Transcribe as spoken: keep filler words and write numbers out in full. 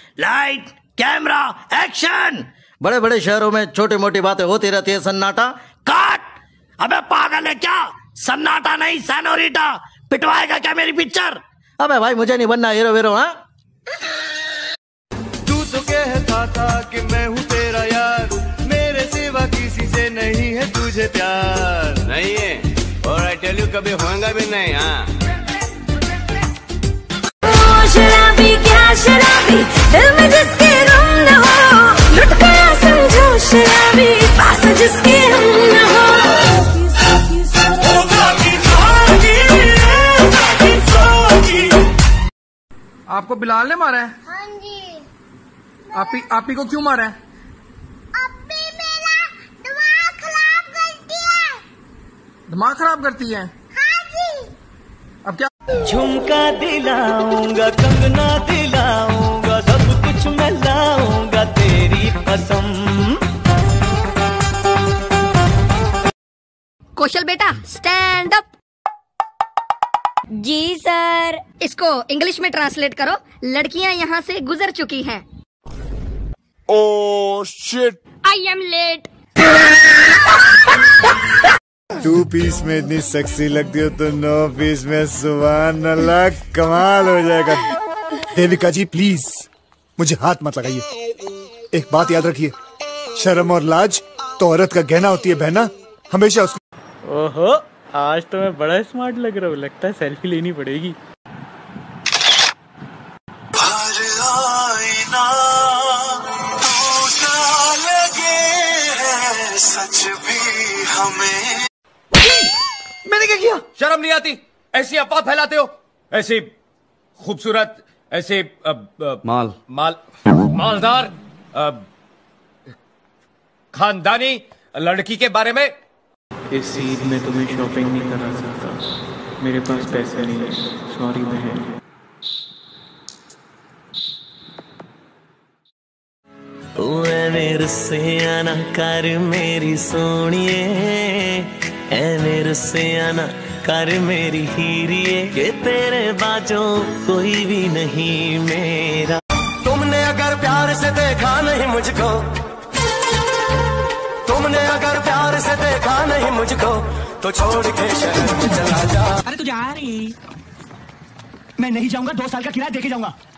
Light camera action. बड़े बड़े शहरों में छोटी मोटी बातें होती रहती है, सन्नाटा। काट। अबे पागल है क्या? सन्नाटा नहीं सैनोरिटा। पिटवाएगा क्या मेरी पिक्चर? अबे भाई मुझे नहीं बनना हीरो वीरो। हाँ तू तो कहता था कि मैं हूँ तेरा यार, मेरे सिवा किसी से नहीं है तुझे प्यार। नहीं है और आई टेल यू कभी होगा भी नहीं। हाँ शराबी क्या शराबी, दिल में जिसके गम न हो, लुट गया समझो शराबी, पास जिसके हम न हो। आपको बिलाल ने मारा है? हाँ जी। आपी आपी को क्यों मारा है? अभी मेरा दिमाग खराब करती है। दिमाग खराब करती है? हाँ जी। अब क्या? झुमका दिलाऊंगा, कंगना दिलाऊंगा, सब कुछ मैं लाऊंगा तेरी पसंद। कौशल बेटा स्टैंड अप। जी सर। इसको इंग्लिश में ट्रांसलेट करो। लड़कियां यहाँ से गुजर चुकी हैं। Oh shit, I am late. Two piece में इतनी सेक्सी लगती हो तो नो पीस में सुभान अल्लाह कमाल हो जाएगा। देविका जी प्लीज मुझे हाथ मत लगाइए। एक बात याद रखिए, शर्म और लाज तो औरत का गहना होती है बहना, हमेशा उसको। ओहो आज तो मैं बड़ा स्मार्ट लग रहा हूँ, लगता है सेल्फी लेनी पड़ेगी। सच भी हमें। मैंने क्या किया? शर्म नहीं आती? ऐसी अफवाह फैलाते हो, ऐसी खूबसूरत, ऐसे अब, अब, माल माल मालदार अब, खानदानी लड़की के बारे में। इस ईद में तुम्हें शॉपिंग नहीं करा सकता, मेरे पास पैसे नहीं है, सॉरी बहन। ओए मेरे से आना कर मेरी सोनिए, ए मेरे से आना कर मेरी हीरिए, के तेरे बाजों कोई भी नहीं मेरा। तुमने अगर प्यार से देखा नहीं मुझको, तुमने अगर प्यार से देखा नहीं मुझको, तो छोड़ के शहर में चला जा। अरे तू जा रही? मैं नहीं जाऊंगा, दो साल का किराया देके जाऊंगा।